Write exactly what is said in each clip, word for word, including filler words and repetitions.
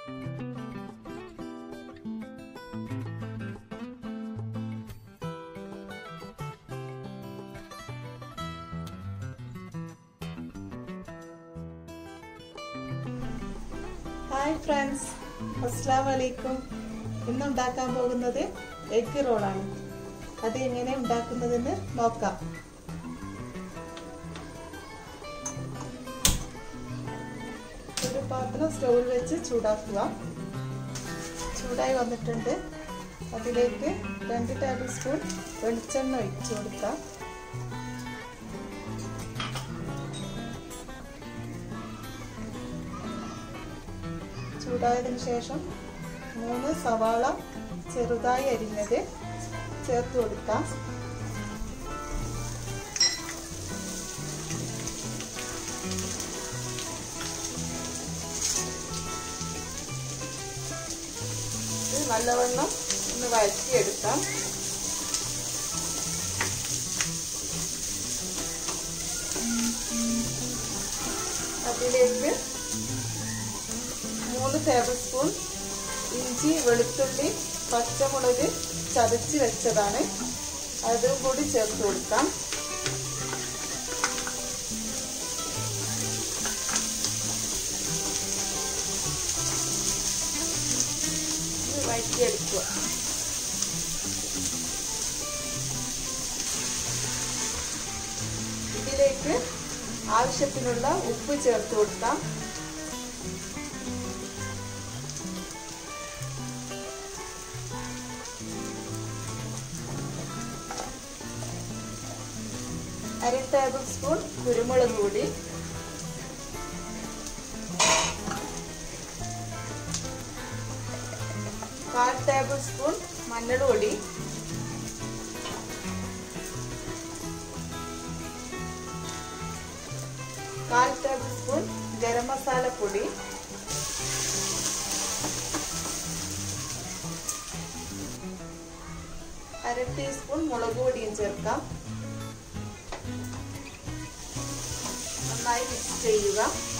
Hi friends, Assalamu alaikum. ഇന്ന് ഉണ്ടാക്കാൻ പോകുന്നത് എഗ് റോൾ ആണ്. അത് എങ്ങനെ ഉണ്ടാക്കുന്നതെന്ന് നോക്കാം. ഒരു പാത്രം സ്റ്റൗവിൽ വെച്ച് ചൂടാക്കുക. ചൂടായി വന്നിട്ടുണ്ട്. അതിലേക്ക് രണ്ട് ടേബിൾ സ്പൂൺ വെളിച്ചെണ്ണ ഒഴിച്ചു കൊടുക്കാം. ചൂടായതിനു ശേഷം മൂന്ന് സവാള ചെറുതായി അരിഞ്ഞത് ചേർത്ത് കൊടുക്കാം. ഇത് നല്ലവണ്ണം ഒന്ന് വഴറ്റിയെടുക്കാം. അതിലേക്ക് മൂന്ന് ടേബിൾ സ്പൂൺ ഇഞ്ചി വെളുത്തുള്ളി പച്ചമുളക് ചതച്ച് വെച്ചതാണ്, അതും കൂടി ചേർത്ത് കൊടുക്കാം. വഴറ്റിയെടുക്കുക. ഇതിലേക്ക് ആവശ്യത്തിനുള്ള ഉപ്പ് ചേർത്ത് കൊടുക്കാം. അര ടേബിൾ സ്പൂൺ കുരുമുളക് പൊടി, കാൽ ടേബിൾ സ്പൂൺ മഞ്ഞൾപ്പൊടി, കാൽ ടേബിൾ സ്പൂൺ ഗരം മസാല പൊടി, അര ടീസ്പൂൺ മുളക് പൊടിയും ചേർക്കാം. നന്നായി മിക്സ് ചെയ്യുക.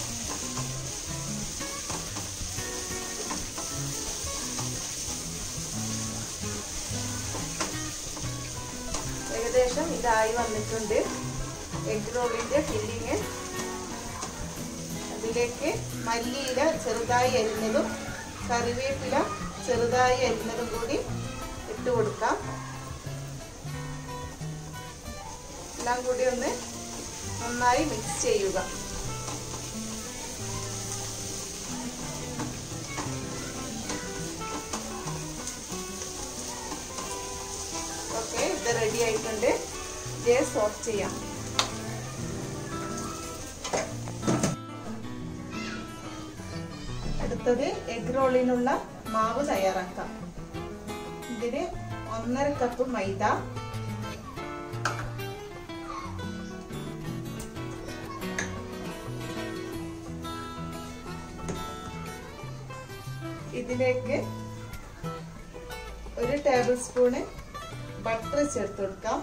ഏകദേശം ഇതായി വന്നിട്ടുണ്ട് എഗ് റോളിന്റെ ഫില്ലിങ്. അതിലേക്ക് മല്ലിയില ചെറുതായി അരിഞ്ഞതും കറിവേപ്പില ചെറുതായി അരിഞ്ഞതും കൂടി ഇട്ട് കൊടുക്കാം. എല്ലാം കൂടി ഒന്ന് നന്നായി മിക്സ് ചെയ്യുക. ഓക്കെ, ഇത് റെഡി ആയിട്ടുണ്ട്. ഗ്യാസ് ഓഫ് ചെയ്യാം. അടുത്തത് എഗ് റോളിനുള്ള മാവ് തയ്യാറാക്കാം. ഇതിന് ഒന്നര കപ്പ് മൈദ, ഇതിലേക്ക് ഒരു ടേബിൾ സ്പൂണ് ബട്ടർ ചേർത്ത് കൊടുക്കാം.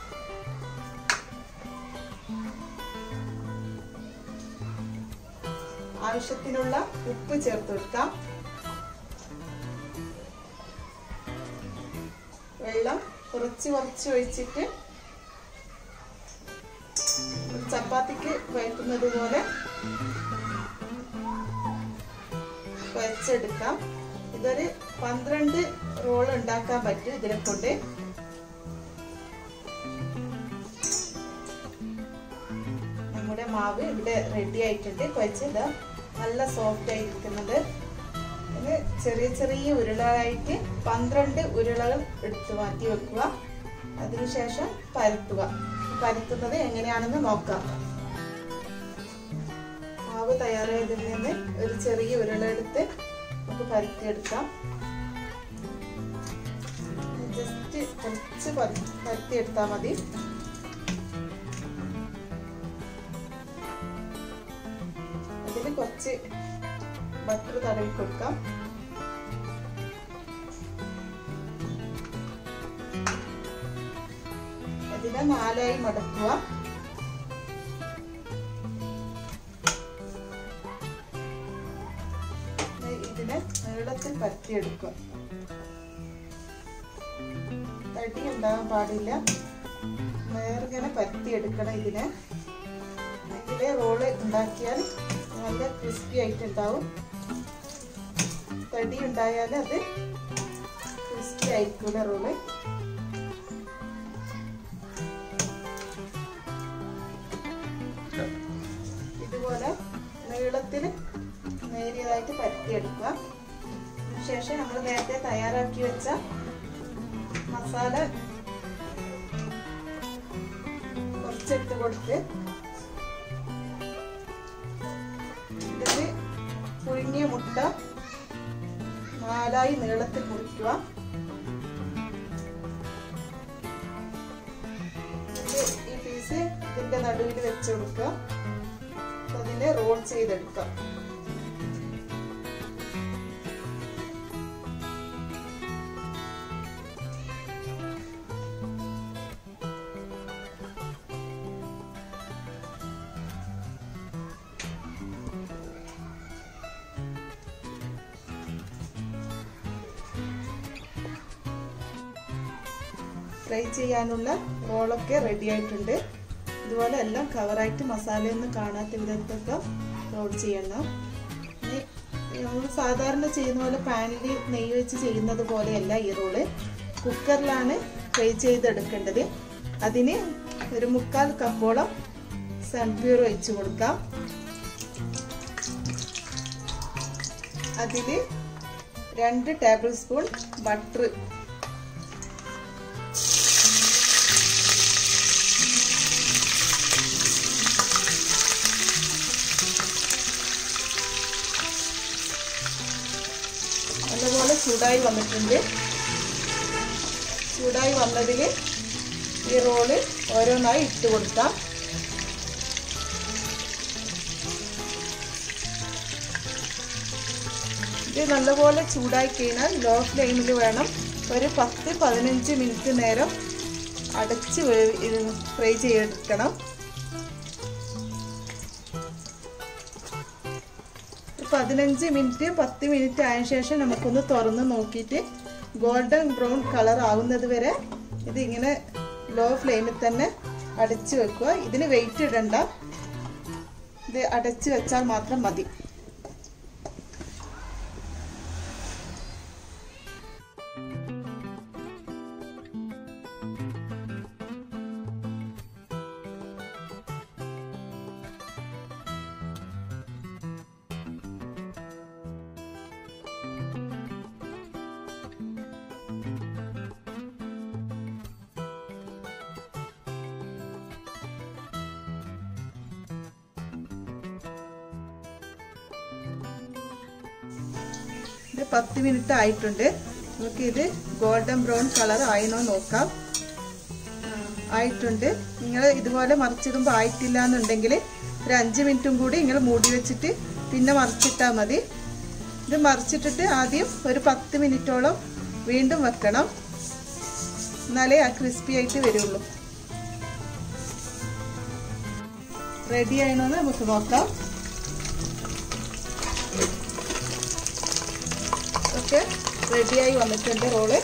ആവശ്യത്തിനുള്ള ഉപ്പ് ചേർത്ത് കൊടുക്കാം. വെള്ളം കുറച്ച് കുറച്ച് ഒഴിച്ചിട്ട് ചപ്പാത്തിക്ക് കുഴക്കുന്നത് പോലെ കുഴച്ചെടുക്കാം. ഇതൊരു പന്ത്രണ്ട് റോൾ ഉണ്ടാക്കാൻ പറ്റും ഇതിനെ കൊണ്ട്. നമ്മുടെ മാവ് ഇവിടെ റെഡി ആയിട്ടുണ്ട്. കുഴച്ചത് നല്ല സോഫ്റ്റ് ആയിരിക്കുന്നത്. ഇത് ചെറിയ ചെറിയ ഉരുളകളായിട്ട് പന്ത്രണ്ട് ഉരുളകൾ എടുത്ത് മാറ്റി വെക്കുക. അതിനുശേഷം പരത്തുക. പരത്തുന്നത് എങ്ങനെയാണെന്ന് നോക്കാം. മാവ് തയ്യാറായതിൽ നിന്ന് ഒരു ചെറിയ ഉരുള എടുത്ത് നമുക്ക് പരത്തിയെടുക്കാം. ജസ്റ്റ് കുറച്ച് പരത്തിയെടുത്താൽ മതി. അതിൽ കുറച്ച് ബട്ടർ തടവി കൊടുക്കാം. അതിനെ നാലായി മടക്കുക. ഇതിനെ നീളത്തിൽ പരത്തിയെടുക്കുക. തടി ഉണ്ടാകാൻ പാടില്ല, നേർങ്ങനെ പരത്തിയെടുക്കണം ഇതിനെ. എങ്കിലേ റോള് ഉണ്ടാക്കിയാൽ നല്ല ക്രിസ്പി ആയിട്ടുണ്ടാവും. തടി ഉണ്ടായാൽ അത് ക്രിസ്പി ആയിരിക്കൂല റോള്. ഇതുപോലെ നീളത്തിൽ നേരിയതായിട്ട് പരത്തിയെടുക്കുക. ശേഷം നമ്മൾ നേരത്തെ തയ്യാറാക്കി വെച്ച മസാല കുറച്ചെടുത്ത് കൊടുത്ത് ഇതിൽ പുഴുങ്ങിയ മുട്ട നാലായി നീളത്തിൽ മുറിക്കുക. ഈ പീസ് ഇതിന്റെ നടുവിൽ വെച്ച് കൊടുക്കുക. അതിനെ റോൾ ചെയ്തെടുക്കാം. ഫ്രൈ ചെയ്യാനുള്ള റോളൊക്കെ റെഡി ആയിട്ടുണ്ട്. ഇതുപോലെ എല്ലാം കവറായിട്ട് മസാലയൊന്നും കാണാത്ത വിധത്തൊക്കെ റോൾ ചെയ്യണം. നമ്മൾ സാധാരണ ചെയ്യുന്ന പോലെ പാനിൽ നെയ്യ് വെച്ച് ചെയ്യുന്നത് പോലെയല്ല ഈ റോള്. കുക്കറിലാണ് ഫ്രൈ ചെയ്തെടുക്കേണ്ടത്. അതിന് ഒരു മുക്കാൽ കപ്പോളം സൺഫ്ലവർ ഒഴിച്ചു കൊടുക്കാം. അതിൽ രണ്ട് ടേബിൾ സ്പൂൺ ബട്ടർ, നല്ലപോലെ ചൂടായി വന്നിട്ടുണ്ട്. ചൂടായി വന്നതിൽ ഈ റോള് ഓരോന്നായി ഇട്ട് കൊടുക്കാം. ഇത് നല്ലപോലെ ചൂടായി കഴിഞ്ഞാൽ ലോ ഫ്ലെയിമിൽ വേണം ഒരു പത്ത് പതിനഞ്ച് മിനിറ്റ് നേരം അടച്ച് ഫ്രൈ ചെയ്തെടുക്കണം. പതിനഞ്ച് മിനിറ്റ് പത്ത് മിനിറ്റ് ആയ ശേഷം നമുക്കൊന്ന് തുറന്ന് നോക്കിയിട്ട് ഗോൾഡൻ ബ്രൗൺ കളർ ആവുന്നത് വരെ ഇത് ഇങ്ങനെ ലോ ഫ്ലെയിമിൽ തന്നെ അടച്ച് വെക്കുക. ഇതിന് വെയിറ്റ് ഇടണ്ട, ഇത് അടച്ച് വെച്ചാൽ മാത്രം മതി. ഇത് പത്ത് മിനിറ്റ് ആയിട്ടുണ്ട്. നമുക്ക് ഇത് ഗോൾഡൻ ബ്രൗൺ കളർ ആയിനോ നോക്കാം. ആയിട്ടുണ്ട്. നിങ്ങൾ ഇതുപോലെ മറിച്ചിടുമ്പോൾ ആയിട്ടില്ല എന്നുണ്ടെങ്കിൽ ഒരു അഞ്ച് മിനിറ്റും കൂടി നിങ്ങൾ മൂടി വെച്ചിട്ട് പിന്നെ മറിച്ചിട്ടാൽ മതി. ഇത് മറിച്ചിട്ടിട്ട് ആദ്യം ഒരു പത്ത് മിനിറ്റോളം വീണ്ടും വെക്കണം, എന്നാലേ ആ ക്രിസ്പി ആയിട്ട് വരുള്ളൂ. റെഡി ആയിനോന്ന് നമുക്ക് നോക്കാം. ഒക്കെ റെഡിയായി വന്നിട്ടുണ്ട് റോള്.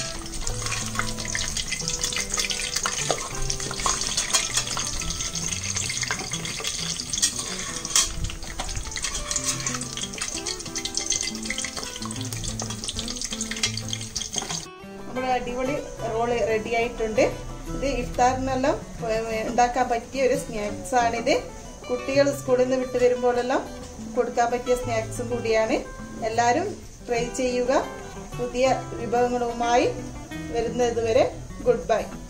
നമ്മുടെ അടിപൊളി റോള് റെഡി ആയിട്ടുണ്ട്. ഇത് ഇഫ്താറിനെല്ലാം ഉണ്ടാക്കാൻ പറ്റിയ ഒരു സ്നാക്സ് ആണിത്. കുട്ടികൾ സ്കൂളിൽ നിന്ന് വിട്ട് വരുമ്പോഴെല്ലാം കൊടുക്കാൻ പറ്റിയ സ്നാക്സും കൂടിയാണ്. എല്ലാവരും ട്രൈ ചെയ്യുക. പുതിയ വിഭവങ്ങളുമായി വരുന്നത് വരെ ഗുഡ് ബൈ.